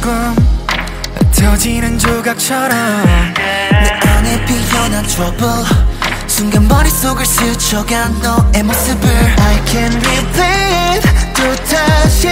조금 터지는 조각처럼 내 안에 피어난 trouble 순간 머릿속을 스쳐간 너의 모습을 I can repeat 또 다시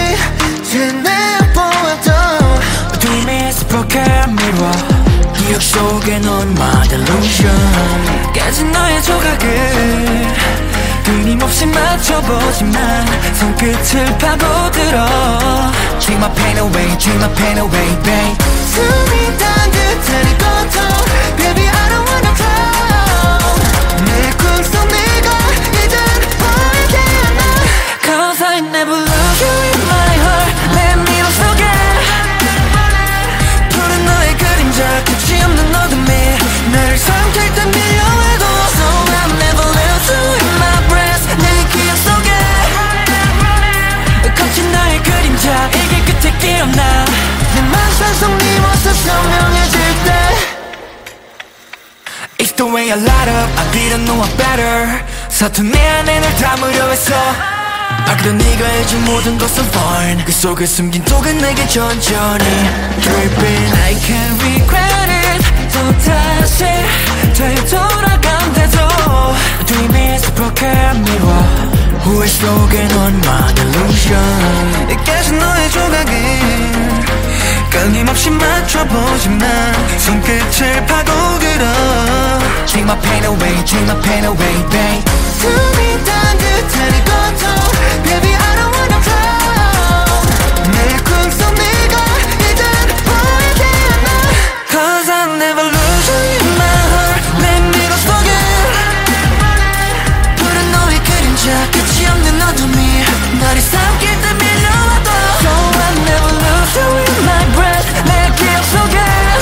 되뇌어보아도 Dream's broken mirror 기억 속에 넌 my delusion 깨진 너의 조각을 끊임없이 맞춰보지만 손끝을 파고들어 Take my pain away, take my pain away, babe 숨이 단 듯한 고통 Baby I don't wanna drown 내 꿈속 네가 이젠 보이게 안아 Cause I never lose you in my heart 내 미로 속에 푸른 너의 그림자 끝이 없는 어둠에 나를 삼킬 듯 밀려와도 So I'll never lose you in my breath 내 기억 속에 거친 나의 그림자 이게 끝에 기억나 내 망상 속 네 모습 선명해질 때 It's the way I light up I didn't know I'm better 서툰 내 안에 널 담으려 했어 아끼던 네가 해준 모든 것은 fine 그 속에 숨긴 독은 내게 천천히 Drippin I can't regret it 또 다시 되돌아간대도 Dream is a broken mirror 후회 속에 넌 my delusion 깨진 너의 조각을 끊임없이 맞춰보지만 손끝을 파고들어 Take my pain away, take my pain away, babe 숨이 단 듯한 이 고통 Baby I don't wanna drown 내 꿈속 네가 이젠 보이게 안아 Cause I'll never lose you in my heart 내 미로 속에 푸른 너의 그림자 끝이 없는 어둠이 나를 삼킬 듯 밀려와도 So I'll never lose you in my breath 내 기억 속에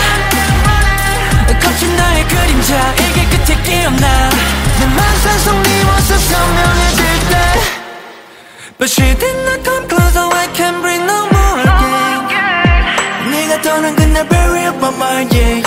거친 나의 그림자 이게 끝에 기억나 내 망상 속 네 모습 선명해질 때 But she did not come closer I can't breathe no more again 네가 떠난 그날 bury up my mind yeah